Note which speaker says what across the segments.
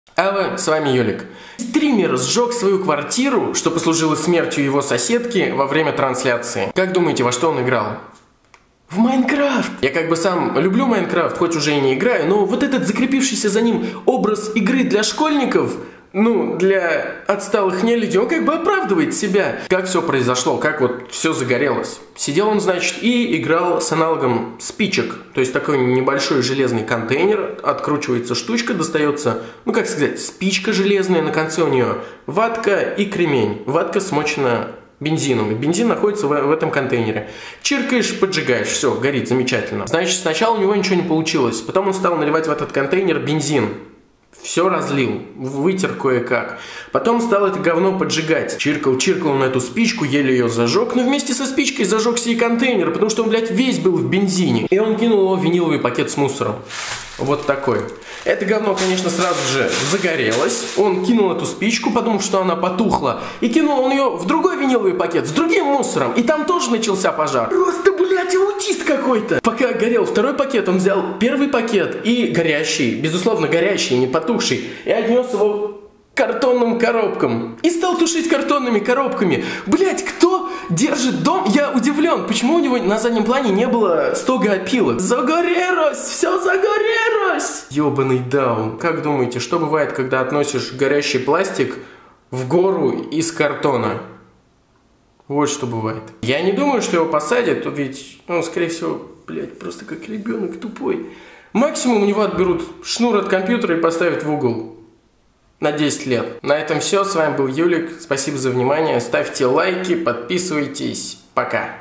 Speaker 1: Алло, с вами Юлик. Стример сжег свою квартиру, что послужило смертью его соседки во время трансляции. Как думаете, во что он играл? В Майнкрафт! Я как бы сам люблю Майнкрафт, хоть уже и не играю, но вот этот закрепившийся за ним образ игры для школьников, для отсталых нелюдей, он как бы оправдывает себя. Как все произошло, как вот все загорелось. Сидел он, значит, и играл с аналогом спичек. То есть такой небольшой железный контейнер, откручивается штучка, достается, спичка железная, на конце у нее ватка и кремень. Ватка смочена бензином, и бензин находится в этом контейнере. Чиркаешь, поджигаешь, все, горит, замечательно. Значит, сначала у него ничего не получилось, потом он стал наливать в этот контейнер бензин. Все разлил, вытер кое-как. Потом стал это говно поджигать. Чиркал на эту спичку, еле ее зажег. Но вместе со спичкой зажегся и контейнер, потому что он, весь был в бензине. И он кинул его в виниловый пакет с мусором. Вот такой. Это говно, конечно, сразу же загорелось. Он кинул эту спичку, подумав, что она потухла. И кинул он ее в другой виниловый пакет с другим мусором. И там тоже начался пожар. Просто, аутист какой-то. Пока горел второй пакет, он взял первый пакет и горящий, безусловно горящий, не потухший, и отнес его к картонным коробкам. И стал тушить картонными коробками. Кто держит дом? Я удивлен, почему у него на заднем плане не было стога опилок. Загорелось! Все загорелось! Ёбаный даун. Как думаете, что бывает, когда относишь горящий пластик в гору из картона? Вот что бывает. Я не думаю, что его посадят, ведь, скорее всего, просто как ребенок тупой. Максимум у него отберут шнур от компьютера и поставят в угол. На 10 лет. На этом все. С вами был Юлик. Спасибо за внимание. Ставьте лайки, подписывайтесь. Пока.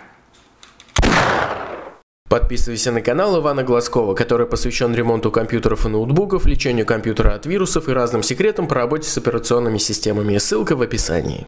Speaker 1: Подписывайся на канал Ивана Глазкова, который посвящен ремонту компьютеров и ноутбуков, лечению компьютера от вирусов и разным секретам по работе с операционными системами. Ссылка в описании.